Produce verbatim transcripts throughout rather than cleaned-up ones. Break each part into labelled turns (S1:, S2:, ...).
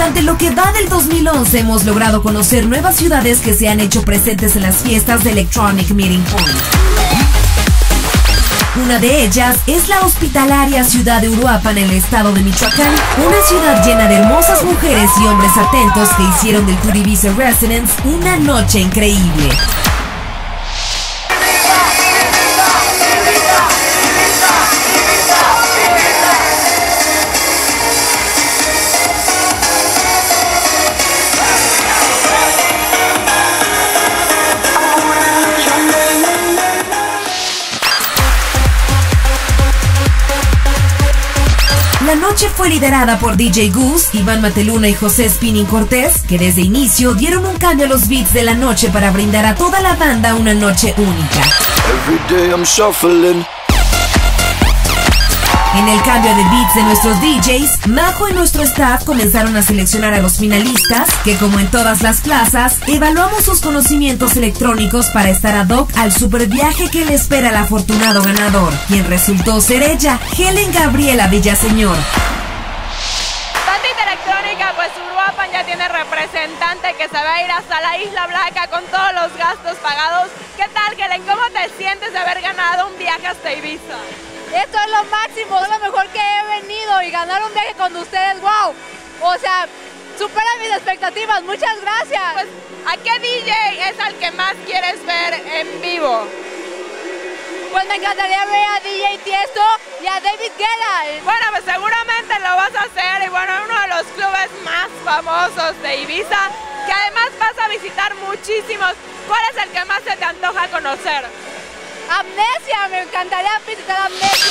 S1: Durante lo que va del dos mil once hemos logrado conocer nuevas ciudades que se han hecho presentes en las fiestas de Electronic Meeting Point. Una de ellas es la hospitalaria ciudad de Uruapan en el estado de Michoacán, una ciudad llena de hermosas mujeres y hombres atentos que hicieron del Tour Ibiza Residence una noche increíble. La noche fue liderada por D J Goose, Iván Mateluna y José Spinning Cortés, que desde inicio dieron un cambio a los beats de la noche para brindar a toda la banda una noche única. En el cambio de beats de nuestros D Js, Majo y nuestro staff comenzaron a seleccionar a los finalistas, que como en todas las plazas, evaluamos sus conocimientos electrónicos para estar ad hoc al super viaje que le espera al afortunado ganador, quien resultó ser ella, Helen Gabriela Villaseñor.
S2: Bandita electrónica, pues Uruapan ya tiene representante que se va a ir hasta la Isla Blanca con todos los gastos pagados. ¿Qué tal, Helen? ¿Cómo te sientes de haber ganado un viaje hasta Ibiza?
S3: Esto es lo máximo, es lo mejor que he venido y ganar un viaje con ustedes, wow. O sea, supera mis expectativas, muchas gracias.
S2: Pues, ¿a qué D J es al que más quieres ver en vivo?
S3: Pues me encantaría ver a D J Tiesto y a David Guetta.
S2: Bueno, pues seguramente lo vas a hacer y bueno, uno de los clubes más famosos de Ibiza, que además vas a visitar muchísimos. ¿Cuál es el que más se te antoja conocer?
S3: Amnesia, me encantaría visitar Amnesia.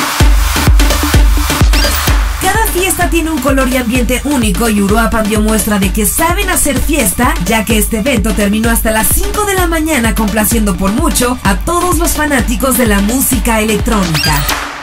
S1: Cada fiesta tiene un color y ambiente único y Uruapan dio muestra de que saben hacer fiesta, ya que este evento terminó hasta las cinco de la mañana complaciendo por mucho a todos los fanáticos de la música electrónica.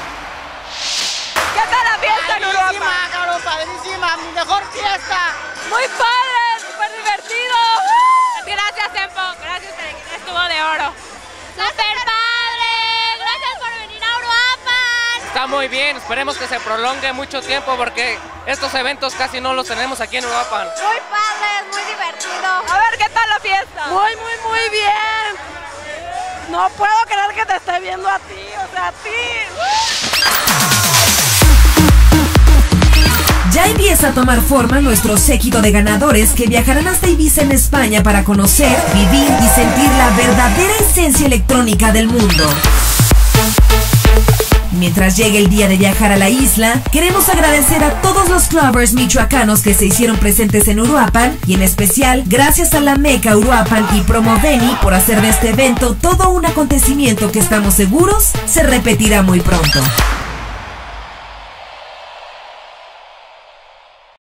S2: ¿Qué tal la fiesta en Uruapan?
S4: Padrísima, cabrón, padrísima, mi mejor fiesta.
S2: Muy padre, súper divertido. Gracias, Tempo, gracias, estuvo de oro.
S3: ¡Súper padre! ¡Gracias por venir a Uruapan!
S5: Está muy bien, esperemos que se prolongue mucho tiempo porque estos eventos casi no los tenemos aquí en Uruapan.
S3: Muy padre, muy divertido.
S2: A ver, ¿qué tal la fiesta?
S4: Muy, muy, muy bien. No puedo creer que te esté viendo a ti, o sea, a ti.
S1: Ya empieza a tomar forma nuestro séquito de ganadores que viajarán hasta Ibiza en España para conocer, vivir y sentir la verdadera esencia electrónica del mundo. Mientras llegue el día de viajar a la isla, queremos agradecer a todos los clubbers michoacanos que se hicieron presentes en Uruapan y en especial gracias a la Meca Uruapan y Promoveni por hacer de este evento todo un acontecimiento que estamos seguros se repetirá muy pronto.